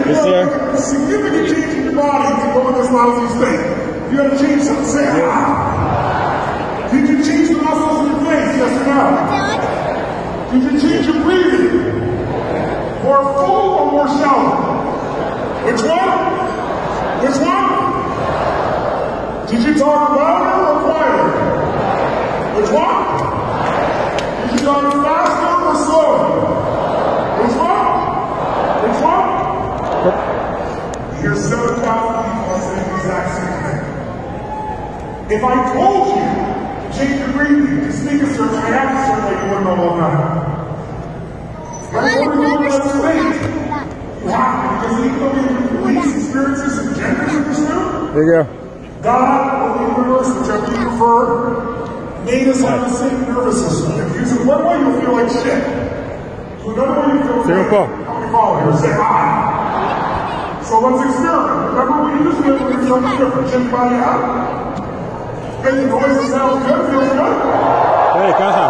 Yes, sir. A significant change in your body to go in this lousy state. You got to change something. Say ah. Did you change the muscles in your face? Yes or no? Did you change your breathing? More full or more shallow? Which one? Which one? Did you talk louder or quieter? Which one? Did you talk faster or slower? Which one? Which one? Here's 7,000 people saying the exact same thing. If I told you to change your breathing, to speak a certain way, act a certain way, you wouldn't know all that. But in order to go to that state, you have to, because even though we have police experiences and genders in this room, There you go. God or the universe, whichever you prefer, made us have the same nervous system. If you use it one way, you'll feel like shit. So another way, you feel great. How many follow here? Say hi. So let's experiment. Remember, we used it when we something different. Check your body out. Make the noise that sounds good. Feels good. Hey, caja.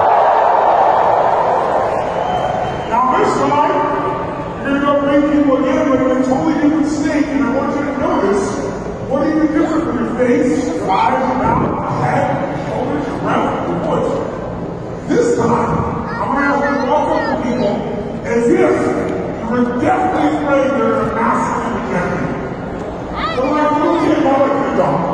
Now this time, you're going to go bring people again, but in a totally different state. And I want you to notice, what do you do different from your face, your eyes, your mouth, your head, your shoulders, your breath, your voice? This time, I'm going to ask you to walk up to people as if you were deathly afraid they're going to massacre you. Don't let a little kid walk like your dog.